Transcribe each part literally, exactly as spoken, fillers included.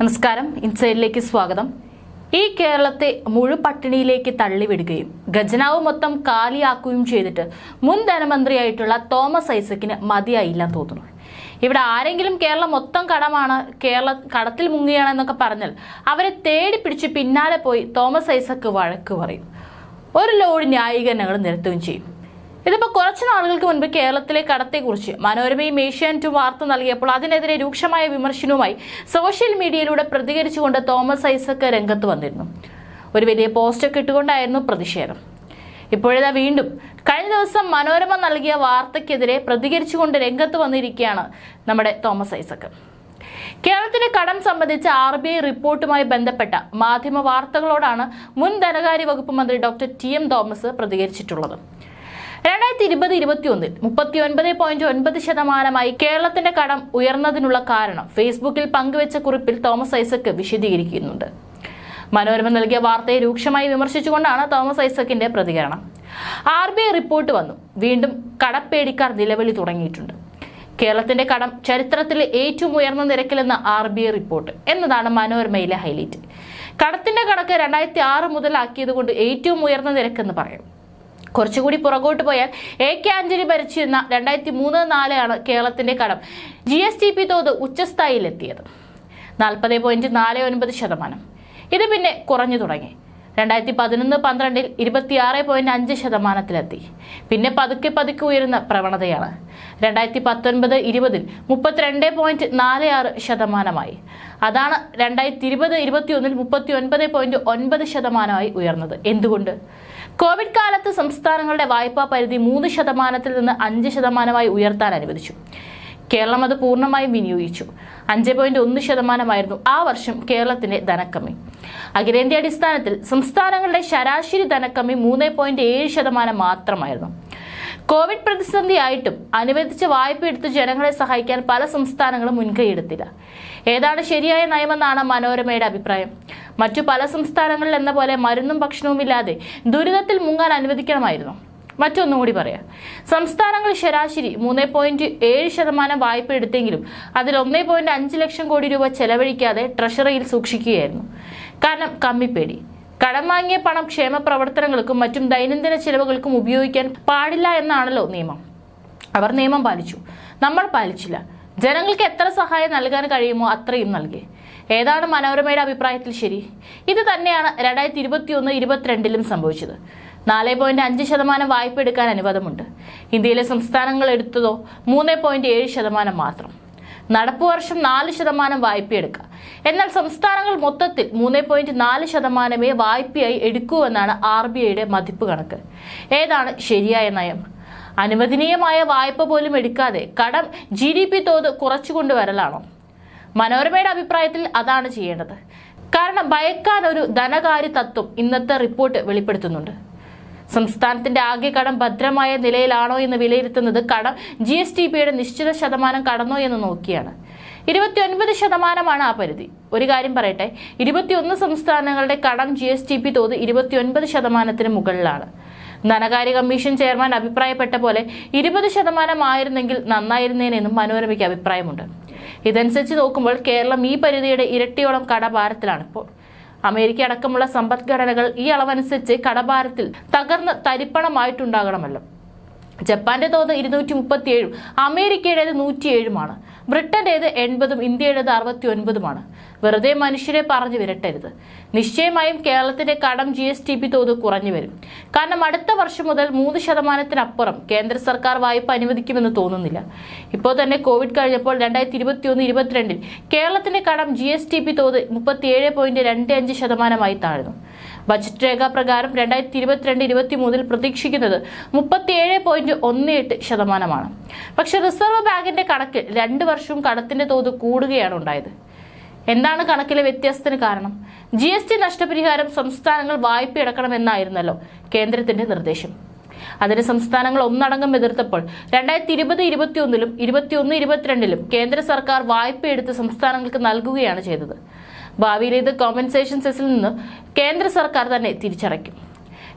നമസ്കാരം, ഇൻസൈഡിലേക്ക് സ്വാഗതം. ഈ കേരളത്തെ മുഴുപട്ടിണിയിലേക്ക് തള്ളിവിടുകയും ഖജനാവ് മൊത്തം കാലിയാക്കുകയും ചെയ്തിട്ട് മുൻ ധനമന്ത്രിയായിട്ടുള്ള തോമസ് ഐസക്കിന് മതിയായില്ലെന്ന് തോന്നുന്നു. ഇവിടെ ആരെങ്കിലും കേരളം മൊത്തം കടമാണ്, കേരള കടത്തിൽ മുങ്ങിയാണെന്നൊക്കെ പറഞ്ഞാൽ അവരെ തേടി പിടിച്ച് പിന്നാലെ പോയി തോമസ് ഐസക്ക് വഴക്ക് പറയും, ഒരു ലോഡ് ന്യായീകരണങ്ങൾ നിരത്തുകയും ചെയ്യും. ഇതിപ്പോൾ കുറച്ചു നാളുകൾക്ക് മുൻപ് കേരളത്തിലെ കടത്തെക്കുറിച്ച് മനോരമയും ഏഷ്യാനെറ്റും വാർത്ത നൽകിയപ്പോൾ അതിനെതിരെ രൂക്ഷമായ വിമർശനവുമായി സോഷ്യൽ മീഡിയയിലൂടെ പ്രതികരിച്ചുകൊണ്ട് തോമസ് ഐസക്ക് രംഗത്ത് വന്നിരുന്നു. ഒരു വലിയ പോസ്റ്റൊക്കെ ഇട്ടുകൊണ്ടായിരുന്നു പ്രതിഷേധം. ഇപ്പോഴിതാ വീണ്ടും കഴിഞ്ഞ ദിവസം മനോരമ നൽകിയ വാർത്തയ്ക്കെതിരെ പ്രതികരിച്ചുകൊണ്ട് രംഗത്ത് വന്നിരിക്കുകയാണ് നമ്മുടെ തോമസ് ഐസക്ക്. കേരളത്തിന്റെ കടം സംബന്ധിച്ച ആർ ബി ഐ റിപ്പോർട്ടുമായി ബന്ധപ്പെട്ട മാധ്യമ വാർത്തകളോടാണ് മുൻ ധനകാര്യ വകുപ്പ് മന്ത്രി ഡോക്ടർ ടി എം തോമസ് പ്രതികരിച്ചിട്ടുള്ളത്. രണ്ടായിരത്തി ഇരുപത് ഇരുപത്തി ഒന്നിൽ മുപ്പത്തി ഒൻപത് പോയിന്റ് ഒൻപത് ശതമാനമായി കേരളത്തിന്റെ കടം ഉയർന്നതിനുള്ള കാരണം ഫേസ്ബുക്കിൽ പങ്കുവച്ച കുറിപ്പിൽ തോമസ് ഐസക്ക് വിശദീകരിക്കുന്നുണ്ട്. മനോരമ നൽകിയ വാർത്തയെ രൂക്ഷമായി വിമർശിച്ചുകൊണ്ടാണ് തോമസ് ഐസക്കിന്റെ പ്രതികരണം. ആർ ബി ഐ റിപ്പോർട്ട് വന്നു, വീണ്ടും കടപ്പേടിക്കാർ നിലവിളി തുടങ്ങിയിട്ടുണ്ട്. കേരളത്തിന്റെ കടം ചരിത്രത്തിലെ ഏറ്റവും ഉയർന്ന നിരക്കിലെന്ന ആർ ബി ഐ റിപ്പോർട്ട് എന്നതാണ് മനോരമയിലെ ഹൈലൈറ്റ്. കടത്തിന്റെ കണക്ക് രണ്ടായിരത്തി ആറ് മുതലാക്കിയത് കൊണ്ട് ഏറ്റവും ഉയർന്ന നിരക്കെന്ന് പറയും. കുറച്ചുകൂടി പുറകോട്ട് പോയാൽ എ കെ ആന്റണി ഭരിച്ചിരുന്ന രണ്ടായിരത്തി മൂന്ന് നാലാണ് കേരളത്തിന്റെ കടം ജി എസ് ടി പി തോത് ഉച്ചസ്ഥായിലെത്തിയത്, നാൽപ്പത് പോയിന്റ് നാല് ഒൻപത് ശതമാനം. ഇത് പിന്നെ കുറഞ്ഞു തുടങ്ങി. രണ്ടായിരത്തി പതിനൊന്ന് പന്ത്രണ്ടിൽ ഇരുപത്തിയാറ് പോയിന്റ് അഞ്ച് ശതമാനത്തിലെത്തി. പിന്നെ പതുക്കെ പതുക്കെ ഉയരുന്ന പ്രവണതയാണ്. രണ്ടായിരത്തി പത്തൊൻപത് ഇരുപതിൽ മുപ്പത്തിരണ്ട് പോയിന്റ് നാല് ആറ് ശതമാനമായി. അതാണ് രണ്ടായിരത്തി ഇരുപത് ഇരുപത്തി ഒന്നിൽ മുപ്പത്തി ഒൻപത് പോയിന്റ് ഒൻപത് ശതമാനമായി ഉയർന്നത്. എന്തുകൊണ്ട്? കോവിഡ് കാലത്ത് സംസ്ഥാനങ്ങളുടെ വായ്പാ പരിധി മൂന്ന് ശതമാനത്തിൽ നിന്ന് അഞ്ച് ശതമാനമായി ഉയർത്താൻ അനുവദിച്ചു. കേരളം അത് പൂർണ്ണമായും വിനിയോഗിച്ചു. അഞ്ച് പോയിന്റ് ഒന്ന് ശതമാനമായിരുന്നു ആ വർഷം കേരളത്തിന്റെ ധനക്കമ്മി. അഖിലേന്ത്യാ അടിസ്ഥാനത്തിൽ സംസ്ഥാനങ്ങളുടെ ശരാശരി ധനക്കമ്മി മൂന്ന് പോയിന്റ് ഏഴ് ശതമാനം മാത്രമായിരുന്നു. കോവിഡ് പ്രതിസന്ധിയായിട്ടും അനുവദിച്ച വായ്പ എടുത്ത് ജനങ്ങളെ സഹായിക്കാൻ പല സംസ്ഥാനങ്ങളും മുൻകൈയെടുത്തില്ല. ഏതാണ് ശരിയായ നയമെന്നാണ് മനോരമയുടെ അഭിപ്രായം. മറ്റു പല സംസ്ഥാനങ്ങളിൽ എന്ന പോലെ മരുന്നും ഭക്ഷണവും ഇല്ലാതെ ദുരിതത്തിൽ മുങ്ങാൻ അനുവദിക്കണമായിരുന്നു. മറ്റൊന്നും കൂടി പറയാം, സംസ്ഥാനങ്ങൾ ശരാശരി മൂന്ന് പോയിന്റ് ഏഴ് ശതമാനം വായ്പ എടുത്തെങ്കിലും അതിൽ ഒന്നേ പോയിന്റ് അഞ്ച് ലക്ഷം കോടി രൂപ ചെലവഴിക്കാതെ ട്രഷറിയിൽ സൂക്ഷിക്കുകയായിരുന്നു. കാരണം കമ്മിപ്പേടി. കടം വാങ്ങിയ പണം ക്ഷേമ പ്രവർത്തനങ്ങൾക്കും മറ്റും ദൈനംദിന ചെലവുകൾക്കും ഉപയോഗിക്കാൻ പാടില്ല എന്നാണല്ലോ നിയമം. അവർ നിയമം പാലിച്ചു, നമ്മൾ പാലിച്ചില്ല. ജനങ്ങൾക്ക് എത്ര സഹായം നൽകാൻ കഴിയുമോ അത്രയും നൽകി. ഏതാണ് മനോരമയുടെ അഭിപ്രായത്തിൽ ശരി? ഇത് തന്നെയാണ് രണ്ടായിരത്തി ഇരുപത്തി ഒന്ന് ഇരുപത്തിരണ്ടിലും സംഭവിച്ചത്. നാല് പോയിന്റ് അഞ്ച് ശതമാനം വായ്പ എടുക്കാൻ അനുവാദമുണ്ട്. ഇന്ത്യയിലെ സംസ്ഥാനങ്ങൾ എടുത്തതോ മൂന്ന് പോയിന്റ് ഏഴ് ശതമാനം മാത്രം. നടപ്പു വർഷം നാല് ശതമാനം വായ്പയെടുക്കുക. എന്നാൽ സംസ്ഥാനങ്ങൾ മൊത്തത്തിൽ മൂന്ന് പോയിന്റ് നാല് ശതമാനമേ വായ്പയായി എടുക്കൂവെന്നാണ് ആർ ബി ഐയുടെ മതിപ്പ് കണക്ക്. ഏതാണ് ശരിയായ നയം? അനുവദനീയമായ വായ്പ പോലും എടുക്കാതെ കടം ജി ഡി പി തോത് കുറച്ചുകൊണ്ടുവരലാണോ? മനോരമയുടെ അഭിപ്രായത്തിൽ അതാണ് ചെയ്യേണ്ടത്. കാരണം ഭയക്കാൻ ഒരു ധനകാര്യ തത്വം ഇന്നത്തെ റിപ്പോർട്ട് വെളിപ്പെടുത്തുന്നുണ്ട്. സംസ്ഥാനത്തിന്റെ ആകെ കടം ഭദ്രമായ നിലയിലാണോ എന്ന് വിലയിരുത്തുന്നത് കടം ജി എസ് ടി പിയുടെ നിശ്ചിത ശതമാനം കടന്നോ എന്ന് നോക്കിയാണ്. ഇരുപത്തി ഒൻപത് ശതമാനമാണ് ആ പരിധി. ഒരു കാര്യം പറയട്ടെ, ഇരുപത്തിയൊന്ന് സംസ്ഥാനങ്ങളുടെ കടം ജി എസ് ടി പി തോത് ഇരുപത്തി ഒൻപത് ശതമാനത്തിന് മുകളിലാണ്. ധനകാര്യ കമ്മീഷൻ ചെയർമാൻ അഭിപ്രായപ്പെട്ട പോലെ ഇരുപത് ശതമാനം ആയിരുന്നെങ്കിൽ നന്നായിരുന്നേനെന്നും മനോരമയ്ക്ക് അഭിപ്രായമുണ്ട്. ഇതനുസരിച്ച് നോക്കുമ്പോൾ കേരളം ഈ പരിധിയുടെ ഇരട്ടിയോളം കടഭാരത്തിലാണ് ഇപ്പോൾ. അമേരിക്ക അടക്കമുള്ള സമ്പദ്ഘടനകൾ ഈ അളവനുസരിച്ച് കടഭാരത്തിൽ തകർന്ന് തരിപ്പണമായിട്ടുണ്ടാകണമല്ലോ. ജപ്പാന്റെ തോത് ഇരുന്നൂറ്റി മുപ്പത്തി ഏഴും അമേരിക്കയുടേത് നൂറ്റിയേഴുമാണ്. ബ്രിട്ടന്റേത് എൺപതും ഇന്ത്യയുടേത് അറുപത്തി ഒൻപതുമാണ്. വെറുതെ മനുഷ്യരെ പറഞ്ഞു വിരട്ടരുത്. നിശ്ചയമായും കേരളത്തിന്റെ കടം ജി എസ് ടി പി തോത് കുറഞ്ഞു വരും. കാരണം അടുത്ത വർഷം മുതൽ മൂന്ന് ശതമാനത്തിനപ്പുറം കേന്ദ്ര സർക്കാർ വായ്പ അനുവദിക്കുമെന്ന് തോന്നുന്നില്ല. ഇപ്പോൾ തന്നെ കോവിഡ് കഴിഞ്ഞപ്പോൾ രണ്ടായിരത്തി ഇരുപത്തി ഒന്ന് ഇരുപത്തിരണ്ടിൽ കേരളത്തിന്റെ കടം ജി എസ് ടി പി തോത് മുപ്പത്തി ഏഴ് പോയിന്റ് രണ്ട് അഞ്ച് ശതമാനമായി താഴ്ന്നു. ബജറ്റ് രേഖ പ്രകാരം രണ്ടായിരത്തി ഇരുപത്തിരണ്ട് ഇരുപത്തി മൂന്നിൽ പ്രതീക്ഷിക്കുന്നത് മുപ്പത്തിയേഴ് പോയിന്റ് ഒന്ന് എട്ട് ശതമാനമാണ്. പക്ഷെ റിസർവ് ബാങ്കിന്റെ കണക്കിൽ രണ്ട് വർഷവും കടത്തിന്റെ തോത് കൂടുകയാണ് ഉണ്ടായത്. എന്താണ് കണക്കിലെ വ്യത്യാസത്തിന് കാരണം? ജി എസ് ടി നഷ്ടപരിഹാരം സംസ്ഥാനങ്ങൾ വായ്പ അടക്കണമെന്നായിരുന്നല്ലോ കേന്ദ്രത്തിന്റെ നിർദ്ദേശം. അതിന് സംസ്ഥാനങ്ങൾ ഒന്നടങ്കം എതിർത്തപ്പോൾ രണ്ടായിരത്തി ഇരുപത് ഇരുപത്തി ഒന്നിലും ഇരുപത്തി ഒന്ന് ഇരുപത്തിരണ്ടിലും കേന്ദ്ര സർക്കാർ വായ്പ എടുത്ത് സംസ്ഥാനങ്ങൾക്ക് നൽകുകയാണ് ചെയ്തത്. ഭാവിയിൽ ഇത് കോമ്പൻസേഷൻ സെസ്സിൽ നിന്ന് കേന്ദ്ര സർക്കാർ തന്നെ തിരിച്ചടയ്ക്കും.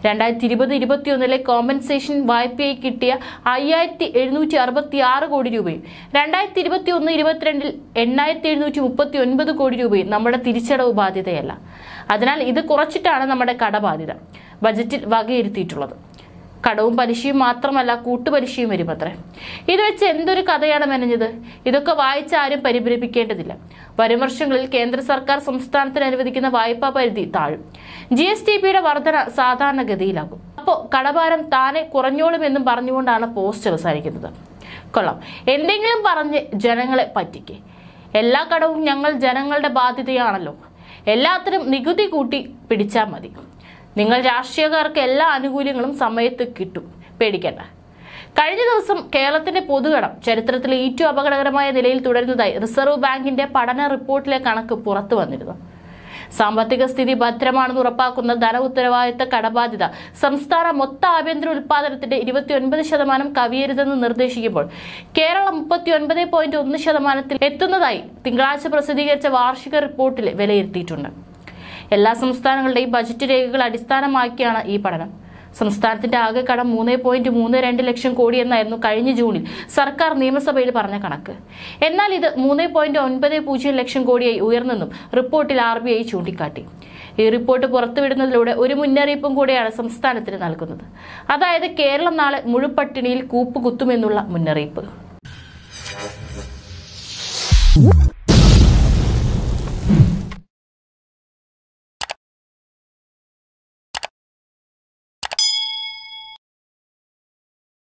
രണ്ടായിരത്തി ഇരുപത് ഇരുപത്തിയൊന്നിലെ കോമ്പൻസേഷൻ വായ്പയായി കിട്ടിയ അയ്യായിരത്തി എഴുന്നൂറ്റി അറുപത്തി ആറ് കോടി രൂപയും രണ്ടായിരത്തി ഇരുപത്തി ഒന്ന് ഇരുപത്തിരണ്ടിൽ എണ്ണായിരത്തി എഴുന്നൂറ്റി മുപ്പത്തി ഒൻപത് കോടി രൂപയും നമ്മുടെ തിരിച്ചടവ് ബാധ്യതയല്ല. അതിനാൽ ഇത് കുറച്ചിട്ടാണ് നമ്മുടെ കടബാധ്യത ബജറ്റിൽ വകയിരുത്തിയിട്ടുള്ളത്. കടവും പലിശയും മാത്രമല്ല, കൂട്ടുപലിശയും വരുമത്രേ. ഇത് വെച്ച് എന്തൊരു കഥയാണ് മെനഞ്ഞത്. ഇതൊക്കെ വായിച്ച ആരും പരിഭ്രമിക്കേണ്ടതില്ല. വരും വർഷങ്ങളിൽ കേന്ദ്ര സർക്കാർ സംസ്ഥാനത്തിന് അനുവദിക്കുന്ന വായ്പാ പരിധി താഴും. ജി എസ് ടി പിയുടെ വർധന സാധാരണഗതിയിലാകും. അപ്പോൾ കടഭാരം താനെ കുറഞ്ഞോളുമെന്നും പറഞ്ഞുകൊണ്ടാണ് പോസ്റ്റ് അവസാനിക്കുന്നത്. കൊള്ളാം, എന്തെങ്കിലും പറഞ്ഞ് ജനങ്ങളെ പറ്റിക്കേ. എല്ലാ കടവും ഞങ്ങൾ ജനങ്ങളുടെ ബാധ്യതയാണല്ലോ, എല്ലാത്തിനും നികുതി കൂട്ടി പിടിച്ചാൽ മതി. നിങ്ങൾ രാഷ്ട്രീയക്കാർക്ക് എല്ലാ ആനുകൂല്യങ്ങളും സമയത്ത് കിട്ടും, പേടിക്കേണ്ട. കഴിഞ്ഞ ദിവസം കേരളത്തിന്റെ പൊതുകടം ചരിത്രത്തിലെ ഏറ്റവും അപകടകരമായ നിലയിൽ തുടരുന്നതായി റിസർവ് ബാങ്കിന്റെ പഠന റിപ്പോർട്ടിലെ കണക്ക് പുറത്തു വന്നിരുന്നു. സാമ്പത്തിക സ്ഥിതി ഭദ്രമാണെന്ന് ഉറപ്പാക്കുന്ന ധന ഉത്തരവാദിത്ത കടബാധ്യത സംസ്ഥാന മൊത്ത ആഭ്യന്തര ഉൽപാദനത്തിന്റെ ഇരുപത്തി ഒൻപത് ശതമാനം കവിയരുതെന്ന് നിർദ്ദേശിക്കുമ്പോൾ കേരളം മുപ്പത്തി ഒൻപത് പോയിന്റ് ഒന്ന് ശതമാനത്തിൽ എത്തുന്നതായി തിങ്കളാഴ്ച പ്രസിദ്ധീകരിച്ച വാർഷിക റിപ്പോർട്ടിൽ വിലയിരുത്തിയിട്ടുണ്ട്. എല്ലാ സംസ്ഥാനങ്ങളുടെയും ബജറ്റ് രേഖകൾ അടിസ്ഥാനമാക്കിയാണ് ഈ പഠനം. സംസ്ഥാനത്തിന്റെ ആകെ കടം മൂന്ന് പോയിന്റ് മൂന്ന് രണ്ട് ലക്ഷം കോടി എന്നായിരുന്നു കഴിഞ്ഞ ജൂണിൽ സർക്കാർ നിയമസഭയിൽ പറഞ്ഞ കണക്ക്. എന്നാൽ ഇത് മൂന്ന് പോയിന്റ് ഒൻപത് പൂജ്യം ലക്ഷം കോടിയായി ഉയർന്നെന്നും റിപ്പോർട്ടിൽ ആർ ബി ഐ ചൂണ്ടിക്കാട്ടി. ഈ റിപ്പോർട്ട് പുറത്തുവിടുന്നതിലൂടെ ഒരു മുന്നറിയിപ്പും കൂടെയാണ് സംസ്ഥാനത്തിന് നൽകുന്നത്. അതായത് കേരളം നാളെ മുഴുപട്ടിണിയിൽ കൂപ്പുകുത്തുമെന്നുള്ള മുന്നറിയിപ്പ്.